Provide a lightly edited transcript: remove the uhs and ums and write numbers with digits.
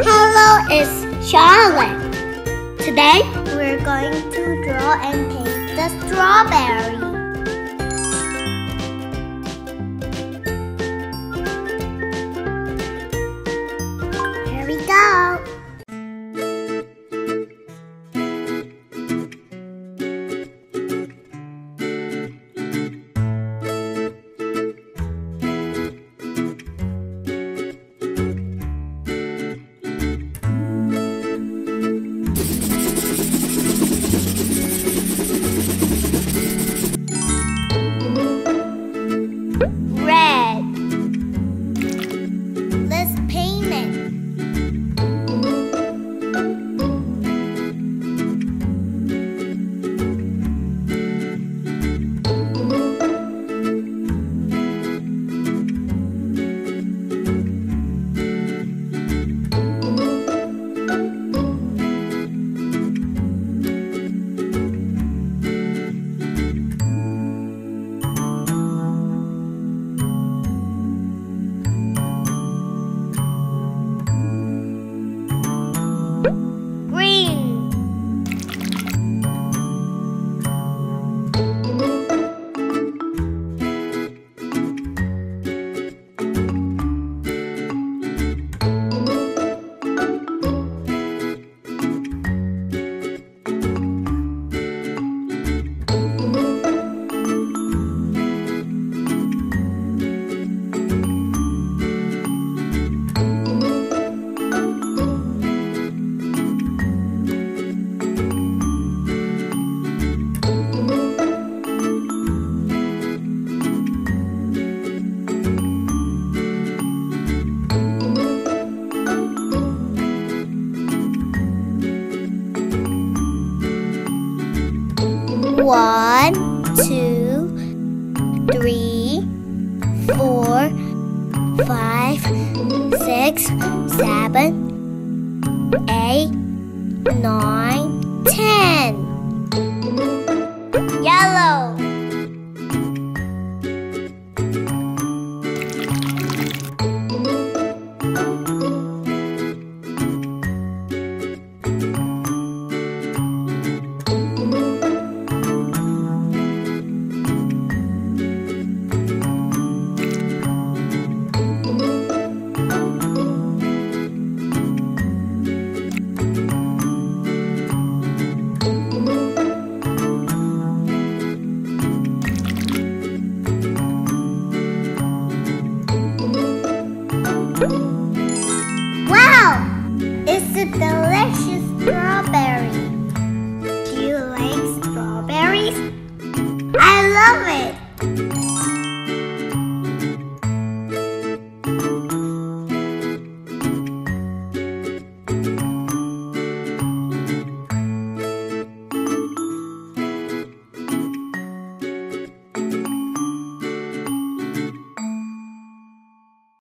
Hello, it's Charlotte. Today we're going to draw and paint the strawberry. Here we go. Red. Let's paint it. One, two, three, 4, 5, 6, 7, 8, 9, 10. Yellow. Wow! It's a delicious strawberry. Do you like strawberries? I love it!